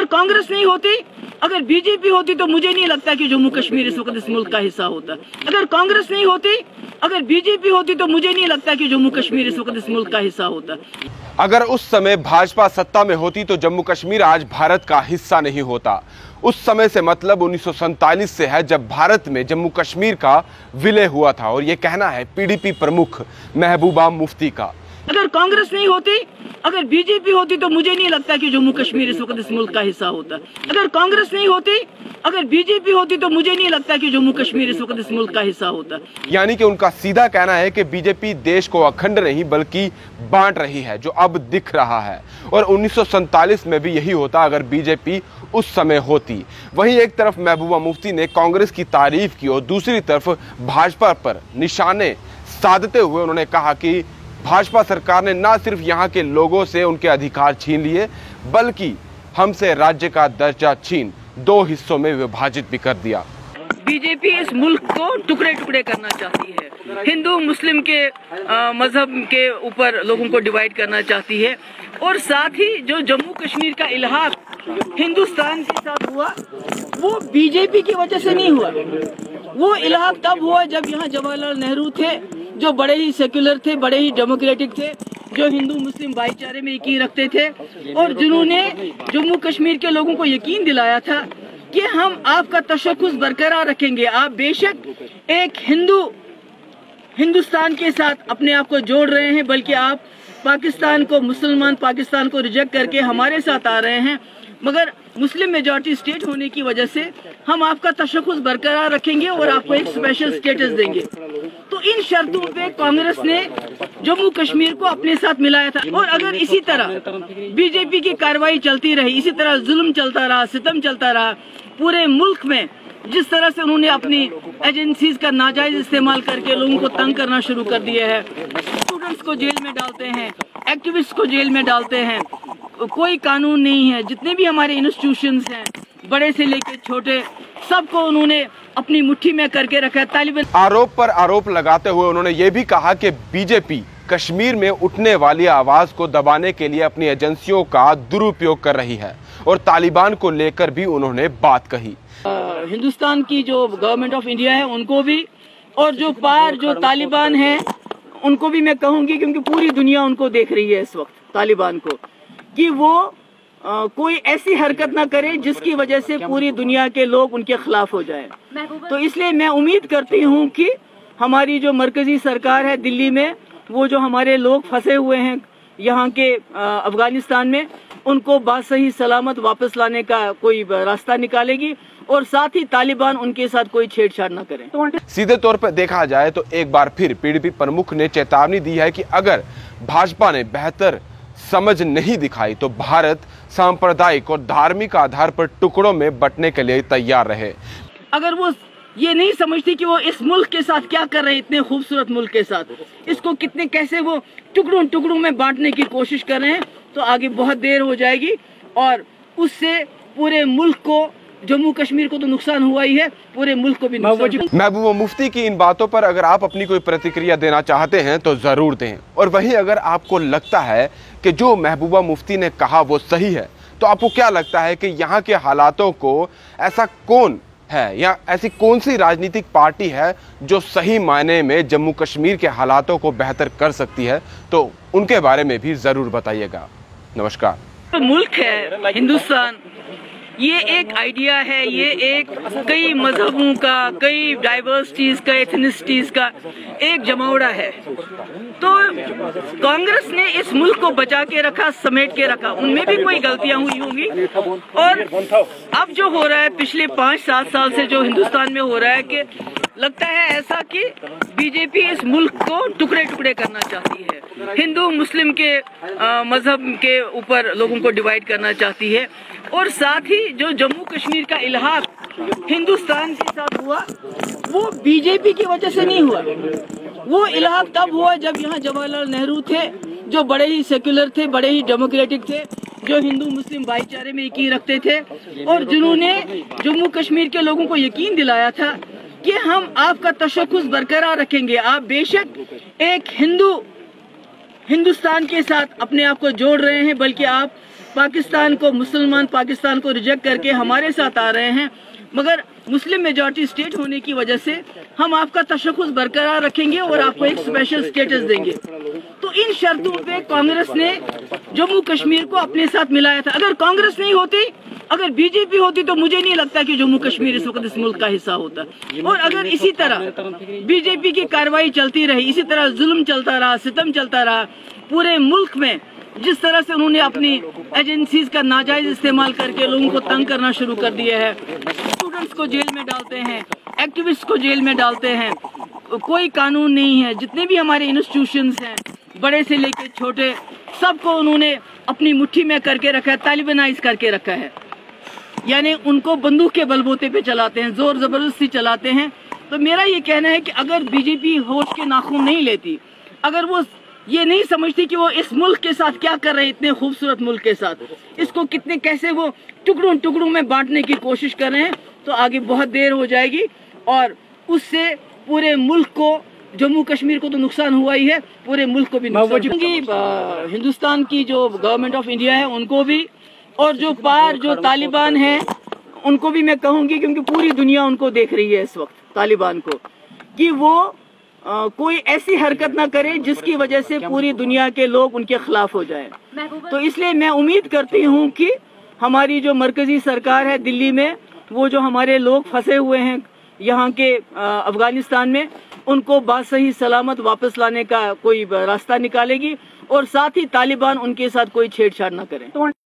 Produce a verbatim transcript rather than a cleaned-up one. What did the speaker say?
कांग्रेस नहीं होती, अगर बीजेपी होती तो मुझे नहीं लगता कि जम्मू कश्मीर इस वक्त इस मुल्क का हिस्सा होता। अगर कांग्रेस नहीं होती, अगर बीजेपी होती तो मुझे नहीं लगता कि जम्मू कश्मीर इस वक्त इस मुल्क का हिस्सा होता। अगर उस समय भाजपा सत्ता में होती तो जम्मू कश्मीर आज भारत का हिस्सा नहीं होता। उस समय से मतलब उन्नीस सौ सैंतालीस से है, जब भारत में जम्मू कश्मीर का विलय हुआ था। और ये कहना है पीडीपी प्रमुख महबूबा मुफ्ती का। अगर कांग्रेस नहीं होती, अगर बीजेपी होती तो मुझे नहीं लगता कि जम्मू कश्मीर इस वक्त इस मुल्क का हिस्सा होता। अगर कांग्रेस नहीं होती, अगर बीजेपी होती तो मुझे नहीं लगता कि जम्मू कश्मीर इस वक्त इस मुल्क का हिस्सा होता। यानी कि उनका सीधा कहना है कि बीजेपी देश को अखंड नहीं बल्कि बांट रही है, जो अब दिख रहा है। और उन्नीस सौ सैंतालीस में भी यही होता अगर बीजेपी उस समय होती। वहीं एक तरफ महबूबा मुफ्ती ने कांग्रेस की तारीफ की और दूसरी तरफ भाजपा पर निशाने साधते हुए उन्होंने कहा कि भाजपा सरकार ने न सिर्फ यहाँ के लोगों से उनके अधिकार छीन लिए, बल्कि हमसे राज्य का दर्जा छीन दो हिस्सों में विभाजित भी कर दिया। बीजेपी इस मुल्क को टुकड़े टुकड़े करना चाहती है, हिंदू मुस्लिम के मजहब के ऊपर लोगों को डिवाइड करना चाहती है। और साथ ही जो जम्मू कश्मीर का इल्हाक हिंदुस्तान के साथ हुआ वो बीजेपी की वजह से नहीं हुआ। वो इल्हाक तब हुआ जब यहाँ जवाहरलाल नेहरू थे, जो बड़े ही सेक्युलर थे, बड़े ही डेमोक्रेटिक थे, जो हिंदू मुस्लिम भाईचारे में यकीन रखते थे और जिन्होंने जम्मू कश्मीर के लोगों को यकीन दिलाया था कि हम आपका तशख्खुस बरकरार रखेंगे। आप बेशक एक हिंदू हिंदुस्तान के साथ अपने आप को जोड़ रहे हैं, बल्कि आप पाकिस्तान को, मुसलमान पाकिस्तान को रिजेक्ट करके हमारे साथ आ रहे हैं, मगर मुस्लिम मेजॉरिटी स्टेट होने की वजह से हम आपका तशख्खुस बरकरार रखेंगे और आपको एक स्पेशल स्टेटस देंगे। तो इन शर्तों पे कांग्रेस ने जम्मू कश्मीर को अपने साथ मिलाया था। और अगर इसी तरह बीजेपी की कार्रवाई चलती रही, इसी तरह जुल्म चलता रहा, सितम चलता रहा पूरे मुल्क में, जिस तरह से उन्होंने अपनी एजेंसीज का नाजायज इस्तेमाल करके लोगों को तंग करना शुरू कर दिया है, स्टूडेंट्स को जेल में डालते हैं, एक्टिविस्ट को जेल में डालते हैं, कोई कानून नहीं है, जितने भी हमारे इंस्टीट्यूशंस हैं बड़े से लेकर छोटे सबको उन्होंने अपनी मुट्ठी में करके रखा है। तालिबान आरोप पर आरोप लगाते हुए उन्होंने ये भी कहा कि बीजेपी कश्मीर में उठने वाली आवाज को दबाने के लिए अपनी एजेंसियों का दुरुपयोग कर रही है और तालिबान को लेकर भी उन्होंने बात कही। हिंदुस्तान की जो गवर्नमेंट ऑफ इंडिया है उनको भी, और जो पार जो तालिबान है उनको भी मैं कहूंगी, क्योंकि पूरी दुनिया उनको देख रही है इस वक्त तालिबान को, कि वो आ, कोई ऐसी हरकत ना करे जिसकी वजह से पूरी दुनिया के लोग उनके खिलाफ हो जाएं। तो इसलिए मैं उम्मीद करती हूं कि हमारी जो मरकजी सरकार है दिल्ली में, वो जो हमारे लोग फंसे हुए हैं यहाँ के अफगानिस्तान में, उनको बासही सलामत वापस लाने का कोई रास्ता निकालेगी और साथ ही तालिबान उनके साथ कोई छेड़छाड़ न करें। सीधे तौर पर देखा जाए तो एक बार फिर पीडीपी प्रमुख ने चेतावनी दी है कि अगर भाजपा ने बेहतर समझ नहीं दिखाई तो भारत सांप्रदायिक और धार्मिक आधार पर टुकड़ों में बंटने के लिए तैयार रहे। अगर वो ये नहीं समझती कि वो इस मुल्क के साथ क्या कर रहे हैं, इतने खूबसूरत मुल्क के साथ, इसको कितने कैसे वो टुकड़ों टुकड़ों में बांटने की कोशिश कर रहे हैं, तो आगे बहुत देर हो जाएगी और उससे पूरे मुल्क को, जम्मू कश्मीर को तो नुकसान हुआ ही है, पूरे मुल्क को भी नुकसान। महबूबा मुफ्ती की इन बातों पर अगर आप अपनी कोई प्रतिक्रिया देना चाहते हैं तो जरूर दें। और वहीं अगर आपको लगता है कि जो महबूबा मुफ्ती ने कहा वो सही है, तो आपको क्या लगता है कि यहाँ के हालातों को ऐसा कौन है या ऐसी कौन सी राजनीतिक पार्टी है जो सही मायने में जम्मू कश्मीर के हालातों को बेहतर कर सकती है, तो उनके बारे में भी जरूर बताइएगा। नमस्कार। तो मुल्क है हिंदुस्तान, ये एक आइडिया है, ये एक कई मजहबों का, कई डाइवर्सिटीज का, एथनिसिटीज का एक जमावड़ा है। तो कांग्रेस ने इस मुल्क को बचा के रखा, समेट के रखा, उनमें भी कोई गलतियां हुई होंगी। और अब जो हो रहा है पिछले पाँच सात साल से जो हिंदुस्तान में हो रहा है, कि लगता है ऐसा कि बीजेपी इस मुल्क को टुकड़े टुकड़े करना चाहती है, हिंदू मुस्लिम के मजहब के ऊपर लोगों को डिवाइड करना चाहती है। और साथ ही जो जम्मू कश्मीर का इल्हाक हिंदुस्तान के साथ हुआ वो बीजेपी की वजह से नहीं हुआ। वो इल्हाक तब हुआ जब यहाँ जवाहरलाल नेहरू थे, जो बड़े ही सेक्युलर थे, बड़े ही डेमोक्रेटिक थे, जो हिंदू मुस्लिम भाईचारे में यकीन रखते थे और जिन्होंने जम्मू कश्मीर के लोगों को यकीन दिलाया था कि हम आपका तशख्खुस बरकरार रखेंगे। आप बेशक एक हिंदू हिंदुस्तान के साथ अपने आप को जोड़ रहे हैं, बल्कि आप पाकिस्तान को, मुसलमान पाकिस्तान को रिजेक्ट करके हमारे साथ आ रहे हैं, मगर मुस्लिम मेजॉरिटी स्टेट होने की वजह से हम आपका तशख़्ख़ुस बरकरार रखेंगे और आपको एक स्पेशल स्टेटस देंगे। तो इन शर्तों पे कांग्रेस ने जम्मू कश्मीर को अपने साथ मिलाया था। अगर कांग्रेस नहीं होती, अगर बीजेपी होती, तो मुझे नहीं लगता कि जम्मू कश्मीर इस वक्त इस मुल्क का हिस्सा होता। और अगर इसी तरह बीजेपी की कार्रवाई चलती रही, इसी तरह जुल्म चलता रहा, सितम चलता रहा पूरे मुल्क में, जिस तरह से उन्होंने अपनी एजेंसीज का नाजायज इस्तेमाल करके लोगों को तंग करना शुरू कर दिया है, स्टूडेंट्स को जेल में डालते हैं, एक्टिविस्ट को जेल में डालते हैं, कोई कानून नहीं है। जितने भी हमारे इंस्टीट्यूशंस हैं, बड़े से लेके छोटे, सबको उन्होंने अपनी मुट्ठी में करके रखा है, तालिबानाइज करके रखा है। यानी उनको बंदूक के बलबूते पे चलाते हैं, जोर जबरदस्ती चलाते हैं। तो मेरा ये कहना है कि अगर बीजेपी होश के नाखून नहीं लेती, अगर वो ये नहीं समझती कि वो इस मुल्क के साथ क्या कर रहे हैं, इतने खूबसूरत मुल्क के साथ, इसको कितने कैसे वो टुकड़ों टुकड़ों में बांटने की कोशिश कर रहे हैं, तो आगे बहुत देर हो जाएगी और उससे पूरे मुल्क को, जम्मू कश्मीर को तो नुकसान हुआ ही है, पूरे मुल्क को भी नुकसान होगा। हिंदुस्तान की जो गवर्नमेंट ऑफ इंडिया है उनको भी, और जो पार जो तालिबान है उनको भी मैं कहूँगी, क्योंकि पूरी दुनिया उनको देख रही है इस वक्त, तालिबान को, कि वो आ, कोई ऐसी हरकत ना करे जिसकी वजह से पूरी दुनिया के लोग उनके खिलाफ हो जाएं। तो इसलिए मैं उम्मीद करती हूँ कि हमारी जो मरकजी सरकार है दिल्ली में, वो जो हमारे लोग फंसे हुए हैं यहाँ के अफगानिस्तान में, उनको बासही सलामत वापस लाने का कोई रास्ता निकालेगी और साथ ही तालिबान उनके साथ कोई छेड़छाड़ ना करें।